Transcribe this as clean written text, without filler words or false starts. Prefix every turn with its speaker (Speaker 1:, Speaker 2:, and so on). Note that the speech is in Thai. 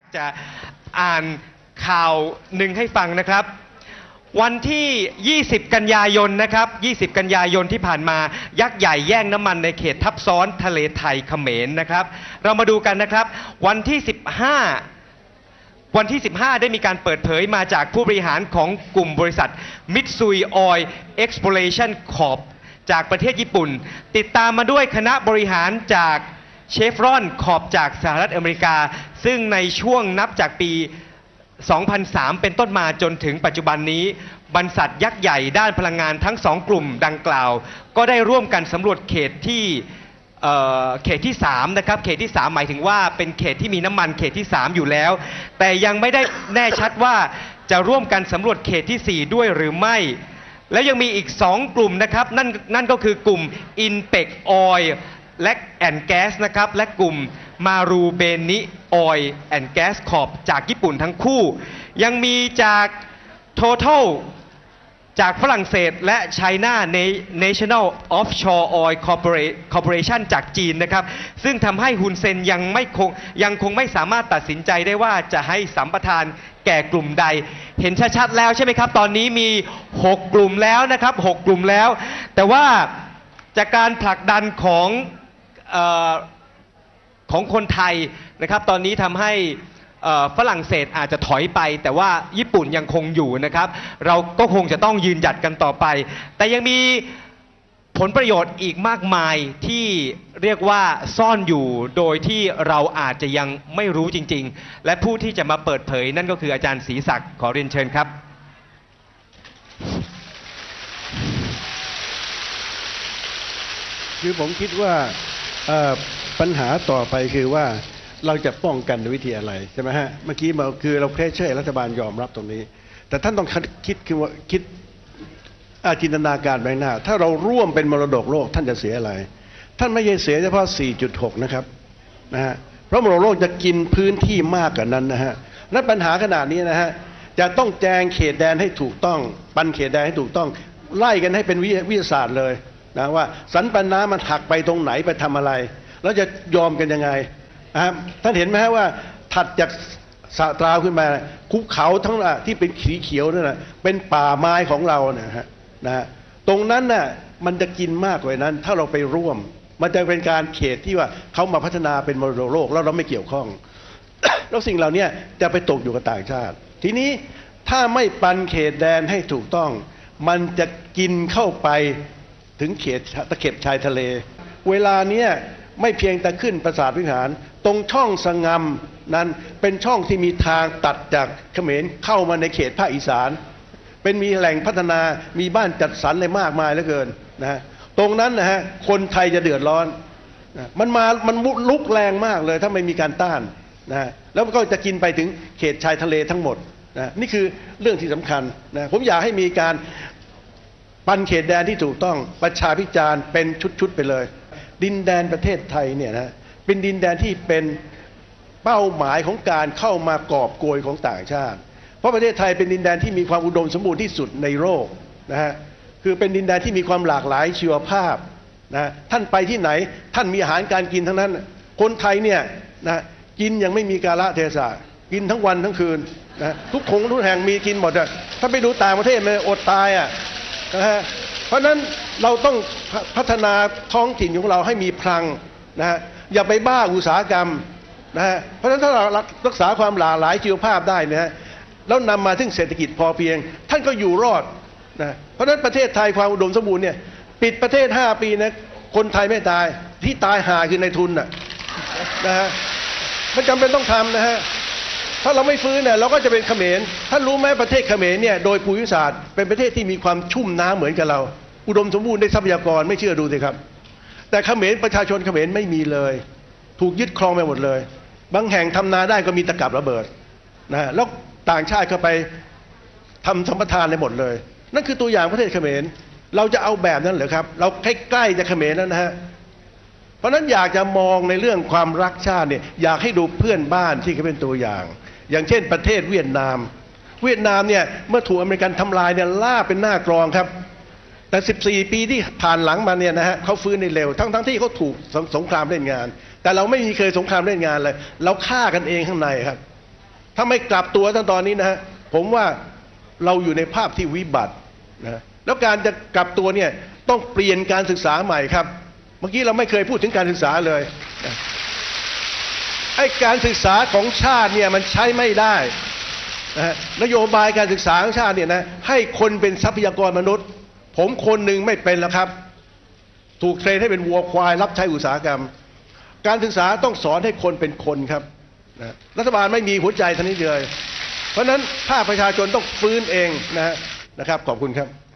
Speaker 1: จะอ่านข่าวหนึ่งให้ฟังนะครับวันที่ 20 กันยายนนะครับ 20 กันยายนที่ผ่านมายักษ์ใหญ่แย่งน้ำมันในเขตทับซ้อนทะเลไทยเขมรนะครับเรามาดูกันนะครับวันที่ 15 ได้มีการเปิดเผยมาจากผู้บริหารของกลุ่มบริษัท Mitsui Oil Exploration Corp จากประเทศญี่ปุ่นติดตามมาด้วยคณะบริหารจากเชฟรอนขอบจากสหรัฐอเมริกาซึ่งในช่วงนับจากปี 2003 เป็นต้นมาจนถึงปัจจุบันนี้บริษัทยักษ์ใหญ่ด้านพลังงานทั้ง2กลุ่มดังกล่าวก็ได้ร่วมกันสำรวจเขตที่3นะครับเขตที่3หมายถึงว่าเป็นเขตที่มีน้ำมันเขตที่3อยู่แล้วแต่ยังไม่ได้แน่ชัดว่าจะร่วมกันสำรวจเขตที่4ด้วยหรือไม่และยังมีอีก2กลุ่มนะครับนั่นก็คือกลุ่ม INPEC Oil และแอนด์แก๊สนะครับและกลุ่มมารูเบนิออยล์แอนด์แก๊สคอร์ปจากญี่ปุ่นทั้งคู่ยังมีจาก Total จากฝรั่งเศสและ China National Offshore Oil Corporation จากจีนนะครับซึ่งทำให้ฮุนเซนยังคงไม่สามารถตัดสินใจได้ว่าจะให้สัมปทานแก่กลุ่มใดเห็นชัดๆแล้วใช่ไหมครับตอนนี้มี6กลุ่มแล้วนะครับ6กลุ่มแล้วแต่ว่าจากการผลักดันของคนไทยนะครับตอนนี้ทำให้ฝรั่งเศสอาจจะถอยไปแต่ว่าญี่ปุ่นยังคงอยู่นะครับเราก็คงจะต้องยืนหยัดกันต่อไปแต่ยังมีผลประโยชน์อีกมากมายที่เรียกว่าซ่อนอยู่โดยที่เราอาจจะยังไม่รู้จริงๆและผู้ที่จะมาเปิดเผยนั่นก็คืออาจารย์ศรีศักดิ์ขอเรียนเชิญครับ
Speaker 2: คือผมคิดว่าปัญหาต่อไปคือว่าเราจะป้องกันด้วยวิธีอะไรใช่ไหมฮะเมื่อกี้คือเราแค่เชื่อรัฐบาลยอมรับตรงนี้แต่ท่านต้องคิดคือว่าคิดจินตนาการไปหน้าถ้าเราร่วมเป็นมรดกโลกท่านจะเสียอะไรท่านไม่ใช่เสียเฉพาะ 4.6 นะครับนะฮะเพราะมรดกโลกจะกินพื้นที่มากกว่านั้นนะฮะนั้นปัญหาขนาดนี้นะฮะจะต้องแจงเขตแดนให้ถูกต้องปันเขตแดนให้ถูกต้องไล่กันให้เป็นวิทยาศาสตร์เลยนะว่าสันปันน้ำมันหักไปตรงไหนไปทำอะไรแล้วจะยอมกันยังไงนะครับท่านเห็นไหมฮะว่าถัดจากสะตราวขึ้นมาภูเขาทั้งที่เป็นสีเขียวนั่นแหละเป็นป่าไม้ของเรานะฮะตรงนั้นน่ะมันจะกินมากกว่านั้นถ้าเราไปร่วมมันจะเป็นการเขตที่ว่าเขามาพัฒนาเป็นมรดกโลกแล้วเราไม่เกี่ยวข้อง แล้วสิ่งเหล่านี้จะไปตกอยู่กับต่างชาติทีนี้ถ้าไม่ปันเขตแดนให้ถูกต้องมันจะกินเข้าไปถึงเขตตะเข็บชายทะเลเวลาเนี้ยไม่เพียงแต่ขึ้นปราสาทวิหารตรงช่องสงมนั้นเป็นช่องที่มีทางตัดจากเขมรเข้ามาในเขตภาคอีสานเป็นมีแหล่งพัฒนามีบ้านจัดสรรอะไรมากมายเหลือเกินนะฮะตรงนั้นนะฮะคนไทยจะเดือดร้อนมันลุกแรงมากเลยถ้าไม่มีการต้านนะแล้วก็จะกินไปถึงเขตชายทะเลทั้งหมดนะนี่คือเรื่องที่สำคัญนะผมอยากให้มีการปันเขตแดนที่ถูกต้องประชาพิจารณ์เป็นชุดๆไปเลยดินแดนประเทศไทยเนี่ยนะเป็นดินแดนที่เป็นเป้าหมายของการเข้ามากอบโกยของต่างชาติเพราะประเทศไทยเป็นดินแดนที่มีความอุดมสมบูรณ์ที่สุดในโลกนะฮะคือเป็นดินแดนที่มีความหลากหลายชีวภาพนะท่านไปที่ไหนท่านมีอาหารการกินทั้งนั้นคนไทยเนี่ยนะกินยังไม่มีกาลเทศะกินทั้งวันทั้งคืนนะทุกแห่งมีกินหมดอะถ้าไปดูต่างประเทศมันอดตายอะนะฮะเพราะนั้นเราต้องพัฒนาท้องถิ่นของเราให้มีพลังนะฮะอย่าไปบ้าอุตสาหกรรมนะฮะเพราะฉะนั้นถ้าเรารักษาความหลากหลายชีวภาพได้นะฮะแล้วนำมาถึงเศรษฐกิจพอเพียงท่านก็อยู่รอดนะเพราะฉะนั้นประเทศไทยความอุดมสมบูรณ์เนี่ยปิดประเทศ5 ปีนะคนไทยไม่ตายที่ตายห่าคือในทุนนะฮะมันจำเป็นต้องทำนะฮะถ้าเราไม่ฟื้นเนี่ยเราก็จะเป็นเขมรท่านรู้ไหมประเทศเขมรเนี่ยโดยภูมิศาสตร์เป็นประเทศที่มีความชุ่มน้ำเหมือนกับเราอุดมสมบูรณ์ในทรัพยากรไม่เชื่อดูสิครับแต่เขมรประชาชนเขมรไม่มีเลยถูกยึดครองไปหมดเลยบางแห่งทำนาได้ก็มีตะกับระเบิดนะแล้วต่างชาติเข้าไปทำสัมปทานในหมดเลยนั่นคือตัวอย่างประเทศเขมรเราจะเอาแบบนั้นเหรอครับเราใกล้ๆจะเขมรแล้วนะฮะเพราะนั้นอยากจะมองในเรื่องความรักชาติเนี่ยอยากให้ดูเพื่อนบ้านที่เขาเป็นตัวอย่างอย่างเช่นประเทศเวียดนามเนี่ยเมื่อถูกอเมริกันทำลายเนี่ยล่าเป็นหน้ากรองครับแต่14 ปีที่ผ่านหลังมาเนี่ยนะฮะเขาฟื้นในเร็วทั้งที่เขาถูกสงครามเล่นงานแต่เราไม่มีเคยสงครามเล่นงานเลยเราฆ่ากันเองข้างในครับถ้าไม่กลับตัวตั้งตอนนี้นะฮะผมว่าเราอยู่ในภาพที่วิบัตินะแล้วการจะกลับตัวเนี่ยต้องเปลี่ยนการศึกษาใหม่ครับเมื่อกี้เราไม่เคยพูดถึงการศึกษาเลยนะไอ้การศึกษาของชาติเนี่ยมันใช้ไม่ได้นะฮะนโยบายการศึกษาของชาติเนี่ยนะให้คนเป็นทรัพยากรมนุษย์ผมคนหนึ่งไม่เป็นแล้วครับถูกเทรนให้เป็นวัวควายรับใช้อุตสาหกรรมการศึกษาต้องสอนให้คนเป็นคนครับนะรัฐบาลไม่มีหัวใจท่านี้เลยเพราะฉะนั้นภาคประชาชนต้องฟื้นเองนะครับขอบคุณครับ